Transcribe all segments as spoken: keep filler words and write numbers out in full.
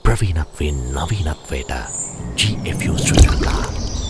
ප්‍රවීණත්වයෙන් නවීනත්වයට G F U ශ්‍රී ලංකා.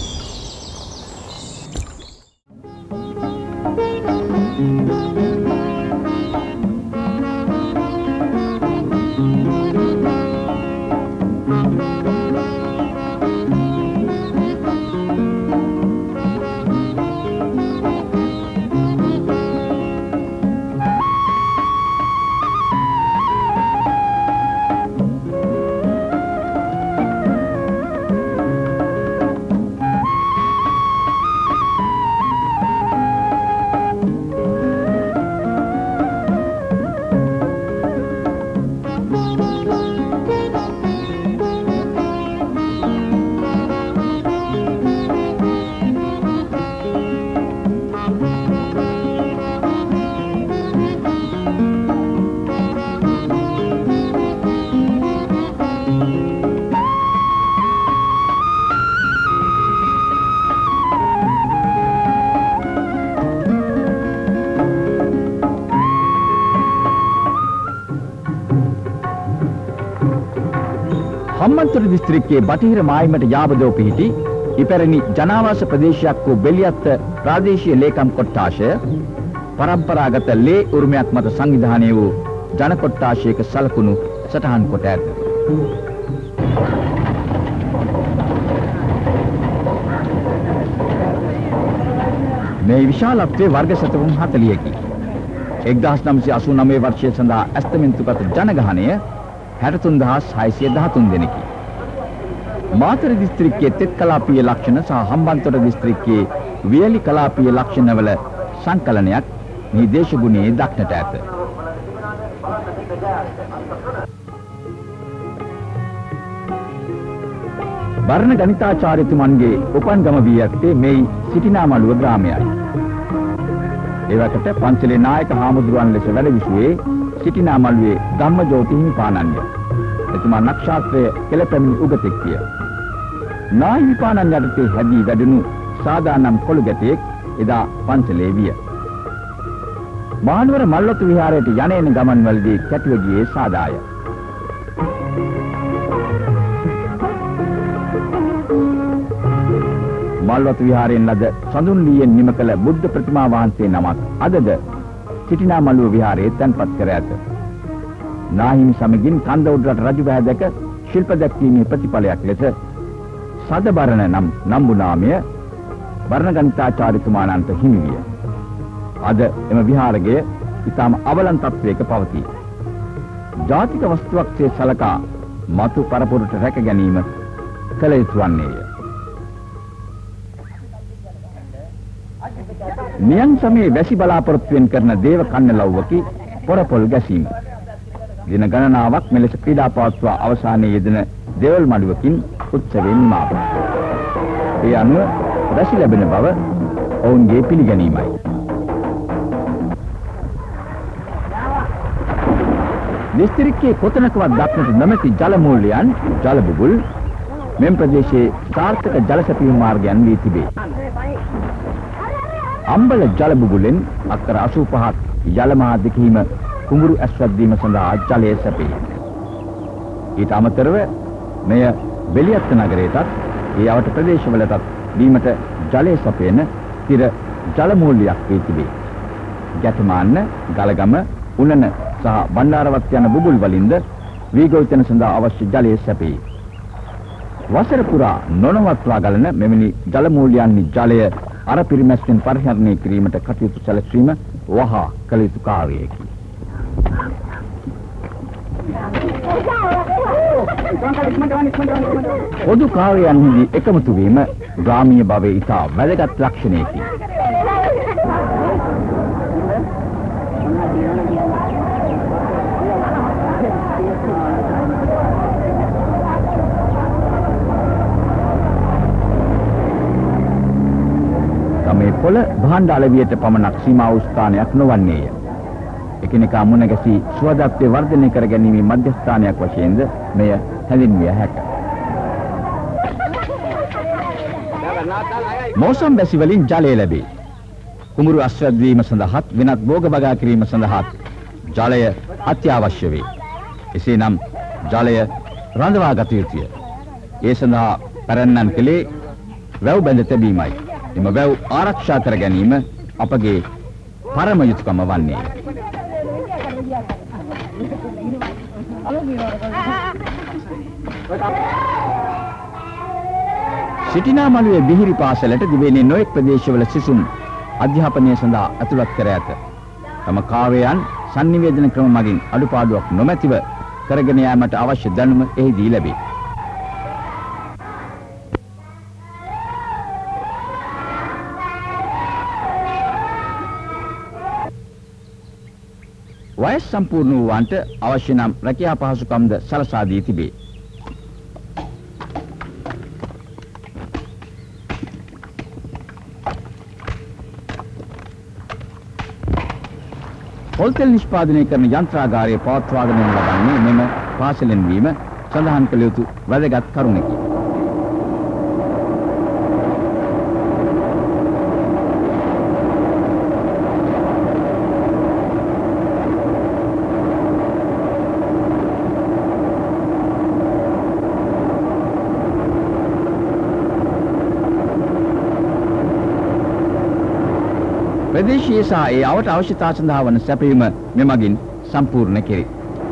හම්බන්තොට දිස්ත්‍රික්කයේ බටහිර මායිමට යාබදව පිහිටි ඉපැරණි ජනාවාස ප්‍රදේශයක් වූ බෙලියත්ත ප්‍රාදේශීය ලේකම් කොට්ඨාශය පරම්පරාගත ලේ උරුමයක් මත සංවිධානය වූ ජන කොට්ඨාශයක සලකුණු සටහන් කොට ඇත. මේ විශාලත්වයේ වර්ග සැතපුම් හතළිහකි. එක්දාස් නවසිය අසූ නවය වර්ෂය සඳහා ඇස්තමෙන්තුගත ජනගහනය හැට තුන් දහස් හයසිය දහතුන් දෙනෙකි. මාතර දිස්ත්‍රික්කයේ තෙත් කලාපීය ලක්ෂණ සහ හම්බන්තොට දිස්ත්‍රික්කයේ වියලි කලාපීය ලක්ෂණවල සංකලනයක් මේ දේශගුණයේ දක්නට ඇත. බර්ණ ගණිතාචාර්යතුමන්ගේ උපන්ගම වී ඇත්තේ මේ සිටිනාමළුව ග්‍රාමයයි. එවකට පන්සලේ නායක හාමුදුරුවන් ලෙස වැඩ විසුවේ සිටිනාමළුවේ ධම්මජෝති හිමිපාණන්ය. එතුමා නක්ෂත්‍රය කෙළපැමිණි උගතෙක් විය. නා හිමිපාණන් යටතේ හැදී වැඩුණු සාදානම් කොළු ගැටයෙක් එදා පන්සලේ විය. මහනුවර මල්වතු විහාරයට යන එන ගමන්වලදී කැටුව ගියේ සාදාය. මල්වතු විහාරයෙන් ලද සඳුන් ලීයෙන් නිම කළ බුද්ධ ප්‍රතිමා වහන්සේ නමක් අදද සිටිනාමළුව විහාරයේ තැන්පත් කර ඇත. නාහිමි සමගින් කන්ද උඩරට රජු බෑ දැක ශිල්ප දැක්වීමේ ප්‍රතිඵලයක් ලෙස සදබරණ නම් නම්බු නාමය බර්ණ ගණිතාචාර්යතුමාණන්ට හිමි විය. අද එම විහාරය ඉතාම අවලන් තත්වයක පවතී. ජාතික වස්තුවක්සේ සලකා මතු පරපුරට රැක ගැනීම කළ යුතු වන්නේය. නියං සමයේ වැසි බලාපොරොත්තුවෙන් කරන දේව කන්නලව්වකි පොරපොල් ගැසීම. දින ගණනාවක් මෙලෙස ක්‍රීඩා පවත්වා අවසානයේ යෙදෙන දේවල් මඩුවකින් උත්සවයෙන් නිමාව. ඒ අනුව වැසි ලැබෙන බව ඔවුන්ගේ පිළිගැනීමයි. දිස්ත්‍රික්කයේ කොතනකවත් දක්නට නොමැති ජල මූල්‍යයන් ජල බුබුල් මෙම ප්‍රදේශයේ සාර්ථක ජල සැපයීම් මාර්ගයන් වී තිබේ. අම්බල ජල බුබුලෙන් අක්කර අසූ පහක් යල මාධ්‍යකීම කුඹුරු ඇස්වැද්දීම සඳහා ජලය සැපේ. ඊට අමතරව මෙය බෙලියත්ත නගරයටත් ඒ අවට ප්‍රදේශවලටත් දීමට ජලය සැපෙන තිර ජල මූල්‍යයක් වී තිබේ. ගැටමාන්න, ගලගම, උණන සහ බණ්ඩාරවත් යන බුබුල් වලින්ද වීගොවිතැන සඳහා අවශ්‍ය ජලය සැපේ. වසර පුරා නොනවත්වා ගලන මෙවැනි ජල මූල්‍යයන්හි ජලය අර පිරිමැස්යෙන් පරිහරණය කිරීමට කටයුතු සැලැස්වීම වහා කළ යුතු කාර්යයකි. පොදු කාර්යයන්හිදී එකමුතු වීම ග්‍රාමීය භවයේ ඉතා වැදගත් ලක්ෂණයකි. මේ පොළ භාණ්ඩ අලවියට පමණක් සීමා වූ ස්ථානයක් නොවන්නේය. එකිනෙකා මුණ ගැසී සුවදත්වය වර්ධනය කර ගැනීමේ මධ්‍යස්ථානයක් වශයෙන්ද මෙය හැඳින්විය හැකිය. මෝසම් බැසි වලින් ජලය ලැබේ. කුඹුරු අස්වැද්දීම සඳහාත් වෙනත් භෝග බගා කිරීම සඳහාත් ජලය අත්‍යවශ්‍ය වේ. එසේනම් ජලය රඳවා ගත යුතුය. ඒ සඳහා පැරැන්නන් කලේ වැව් බැඳ තැබීමයි. එම වැව් ආරක්ෂා කර ගැනීම අපගේ පරම යුතුකම වන්නේ. සිටිනා මළුවේ බිහිරි පාසලට දිවෙන්නේ නොඑක් ප්‍රදේශවල සිසුන් අධ්‍යාපනය සඳහා ඇතුළත් කර ඇත. තම කාර්යයන් sannivedana ක්‍රම මගින් අඩුපාඩුවක් නොමැතිව කරගෙන යාමට අවශ්‍ය දැනුම එහිදී ලැබේ. වයස් සම්පූර්ණ වූවන්ට අවශ්‍ය නම් රැකියා පහසුකම්ද සලසා දී තිබේ. පොල්තෙල් නිෂ්පාදනය කරන යන්ත්‍රාගාරය පවත්වාගෙන යන ලබන්නේ මෙම පාසලෙන් වීම සඳහන් කළ යුතු වැදගත් කරුණකි. ප්‍රදේශීය සහ ඒ අවට අවශ්‍යතා සඳහා වන සැපයීම මෙමගින් සම්පූර්ණ කෙරේ.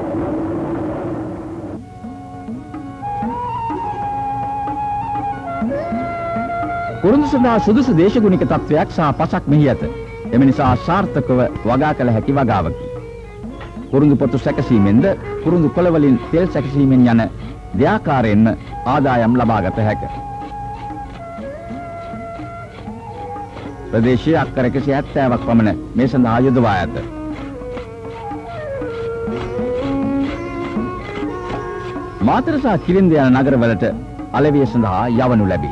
කුරුඳු සඳහා සුදුසු දේශගුණික තත්වයක් සහ පසක් මෙහි ඇත. එම නිසා සාර්ථකව වගා කළ හැකි වගාවකි. කුරුඳු පොතු සැකසීමෙන්ද කුරුඳු කොළ වලින් තෙල් සැකසීමෙන් යන දෙආකාරයෙන්ම ආදායම් ලබාගත හැකිය. ප්‍රදේශයේ අක්කර එකසිය හැත්තෑවක් පමණ මේ සඳහා යොදවා ඇත. මාතර සහ කිරින්ද යන නගරවලට අලෙවිය සඳහා යවනු ලැබේ.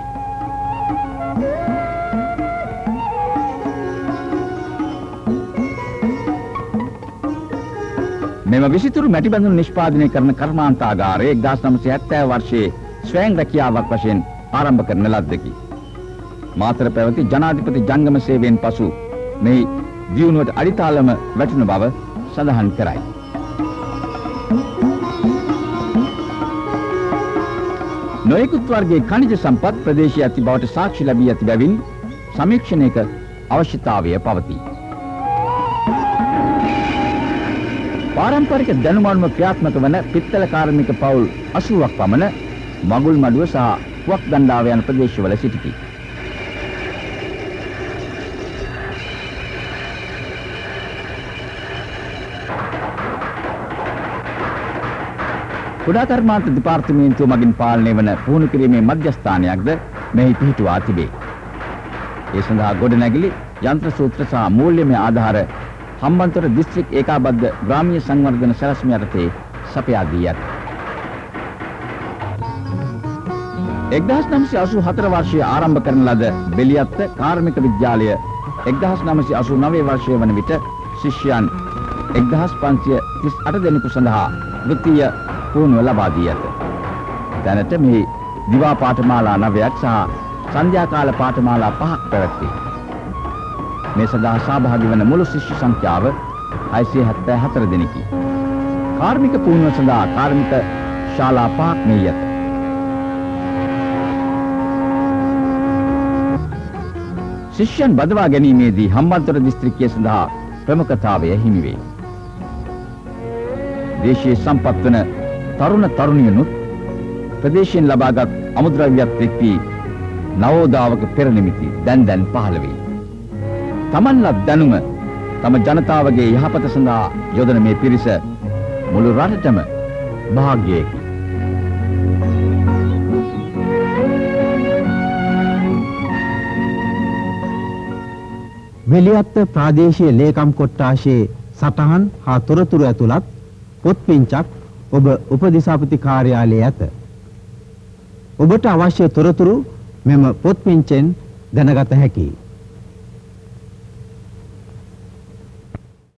මෙම විසිතුරු මැටි බඳුන් නිෂ්පාදනය කරන කර්මාන්තාගාරය එක්දාස් නවසිය හැත්තෑ වර්ෂයේ ස්වයං රැකියාවක් වශයෙන් ආරම්භ කරන ලද්දකි. මාතර පැවති ජනාධිපති ජංගම සේවයෙන් පසු මේ දියුණුවට අඩිතාලම වැටුණු බව සඳහන් කරයි. නොයෙකුත් වර්ගයේ ඛනිජ සම්පත් ප්‍රදේශයේ ඇති බවට සාක්ෂි ලැබී ඇති බැවින් සමීක්ෂණයක අවශ්‍යතාවය පවතී. පාරම්පරික දැනුම අනුව ක්‍රියාත්මක වන පිත්තල කාර්මික පවුල් අසූවක් පමණ මගුල් මඩුව සහ පුවක් දණ්ඩාව යන ප්‍රදේශවල සිටිති. කුඩා කර්මාන්ත දෙපාර්තමේන්තුව මගින් පාලනය වන පුහුණු කිරීමේ මධ්‍යස්ථානයක්ද මෙහි පිහිටුවා තිබේ. ඒ සඳහා ගොඩනැගිලි යන්ත්‍ර සූත්‍ර සහ මූල්‍යමය ආධාර හම්බන්තොට දිස්ත්‍රික් ඒකාබද්ධ ග්‍රාමීය සංවර්ධන සැලැස්ම යටතේ සපයා දී ඇත. එක්දාස් නවසිය අසූ හතර වර්ෂයේ ආරම්භ කරන ලද බෙලියත්ත කාර්මික විද්‍යාලය එක්දාස් නවසිය අසූ නවය වර්ෂය වන විට ශිෂ්‍යයන් එක්දාස් පන්සිය තිස් අට දෙනෙකු සඳහා වෘත්තීය පුහුණුව ලබා දී ඇත. දැනට මේ දිවා පාඨමාලා නවයක් සහ සන්ධ්‍යා කාල පාඨමාලා පහක් පැවැත්වේ. මේ සඳහා සහභාගී වන මුළු ශිෂ්‍ය සංඛ්‍යාව හයසිය හැත්තෑ හතර දෙනෙකි. කාර්මික පුහුණුව සඳහා කාර්මික ශාලා පහක් මෙහි ඇත. ශිෂ්‍යයන් බදවා ගැනීමේදී හම්බන්තොට දිස්ත්‍රික්කය සඳහා ප්‍රමුඛතාවය හිමි වේ. දේශීය සම්පත් වන තරුණ තරුණියනුත් ප්‍රදේශයෙන් ලබාගත් අමුද්‍රව්‍යත් එක්වී නවෝදාවක පෙර නිමිති දැන් දැන් පහළ වේ. තමන්ලත් දැනුම තම ජනතාවගේ යහපත සඳහා යොදන මේ පිරිස මුළු රටටම භාග්‍යයකි. වෙලියත්ත ප්‍රාදේශීය ලේකම් කොට්ටාශයේ සටහන් හා තොරතුරු ඇතුළත් පොත්පිංචක් ඔබ උපදිසාපති කාර්යාලයේ ඇත. ඔබට අවශ්‍ය තොරතුරු මෙම පොත්පිංචෙන් දැනගත හැකියි.